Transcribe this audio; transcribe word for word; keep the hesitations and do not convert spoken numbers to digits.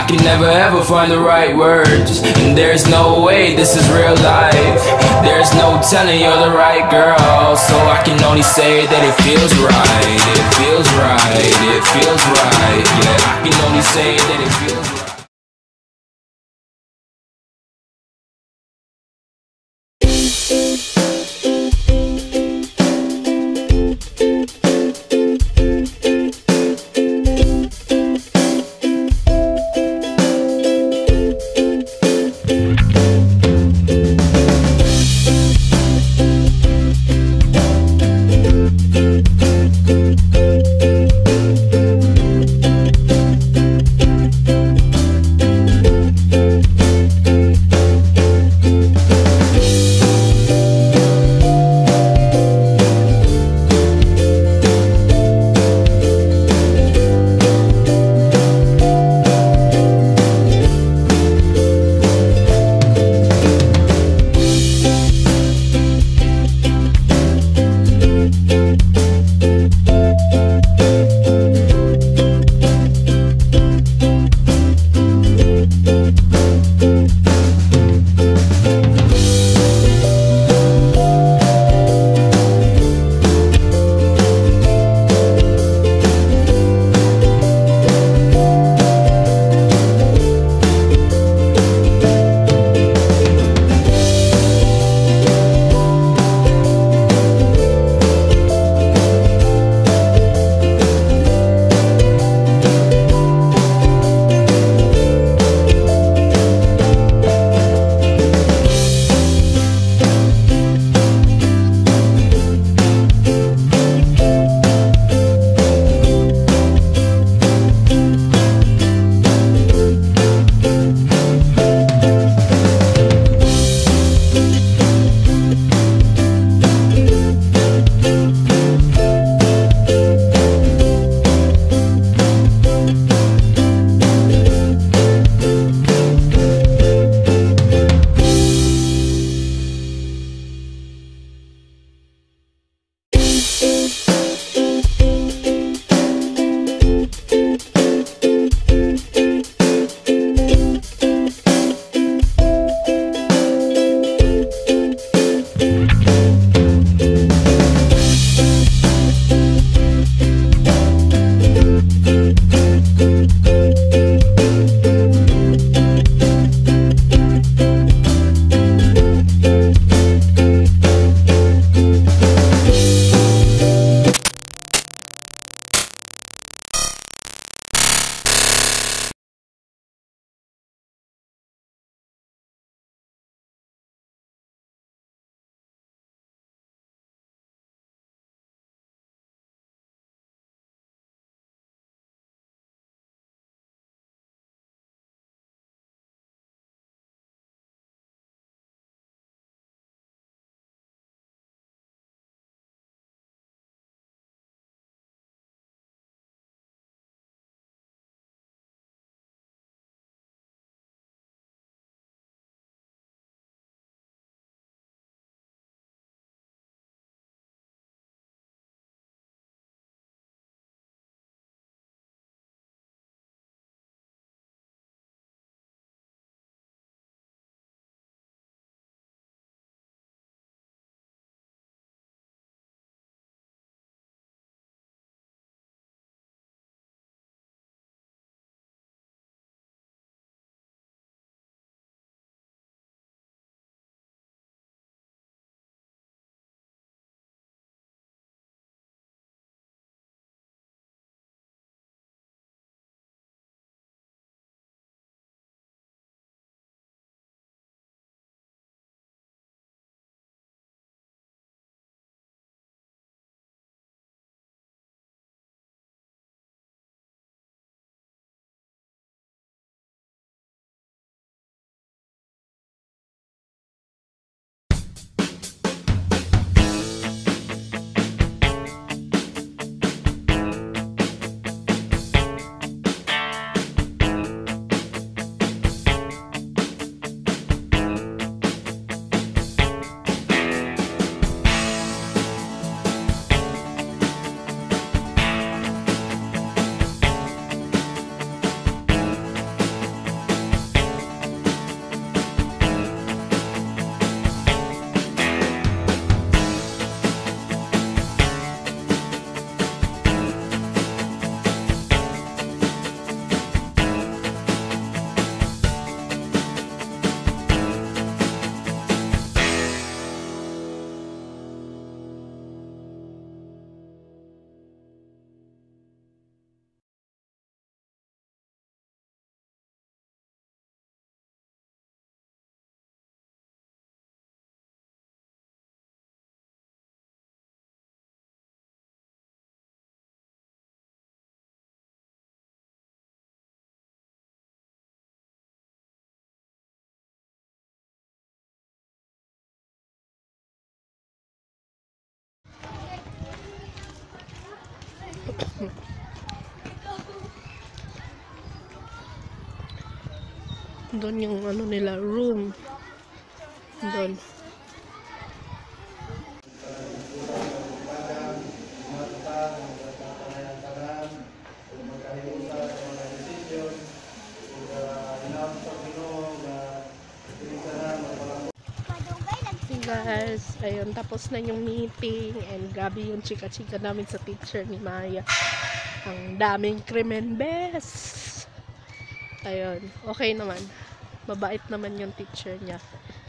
I can never ever find the right words, and there's no way this is real life. There's no telling you're the right girl, so I can only say that it feels right. It feels right, it feels right. Yeah, I can only say that it feels right. Thank Doon yung ano nila, room. Doon. Guys, ayun, tapos na yung meeting and grabe yung chika-chika namin sa teacher ni Maya. Ang daming krimen, bes. Ayun, okay naman. Mabait naman yung teacher niya.